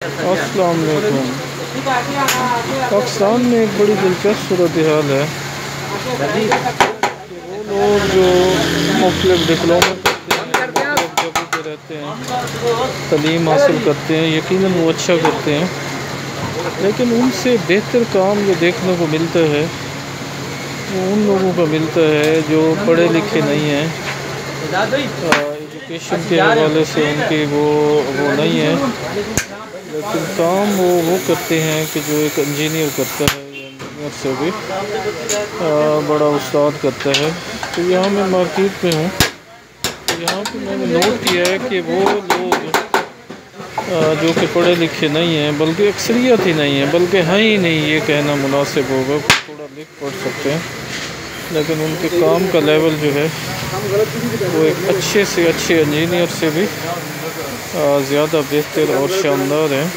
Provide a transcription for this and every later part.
अस्सलाम वालेकुम। पाकिस्तान में एक बड़ी दिलचस्प सूरत हाल है। वो लोग जो मुख्तलिफ डिप्लोमा जगहों पे रहते हैं, तालीम हासिल करते हैं, यकीनन वो अच्छा करते हैं, लेकिन उनसे बेहतर काम जो देखने को मिलता है वो उन लोगों का मिलता है जो पढ़े लिखे नहीं हैं। एजुकेशन के हवाले से उनकी वो नहीं है, लेकिन काम वो करते हैं कि जो एक इंजीनियर करता है या इंजीनियर से भी बड़ा उस्ताद करता है। तो यहाँ मैं मार्केट में हूँ, तो यहाँ पे मैंने नोट किया है कि वो लोग जो कि पढ़े लिखे नहीं हैं, बल्कि अक्सरियत ही नहीं है, बल्कि हैं ही नहीं, ये कहना मुनासिब होगा। थोड़ा लिख पढ़ सकते हैं, लेकिन उनके काम का लेवल जो है वो एक अच्छे से अच्छे इंजीनियर से भी ज़्यादा बेहतर और शानदार है।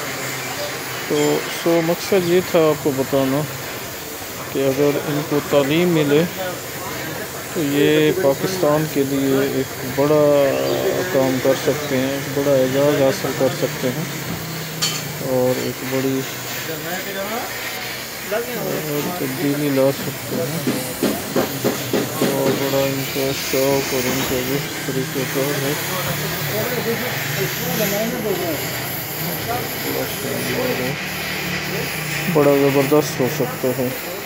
तो मकसद ये था आपको बताना कि अगर इनको तालीम मिले तो ये पाकिस्तान के लिए एक बड़ा काम कर सकते हैं, एक बड़ा एजाज़ हासिल कर सकते हैं और एक बड़ी तब्दीली ला सकते हैं। और बड़ा इनका शौक़ और इनका जिस तरीके का है बड़ा ज़बरदस्त हो सकता है।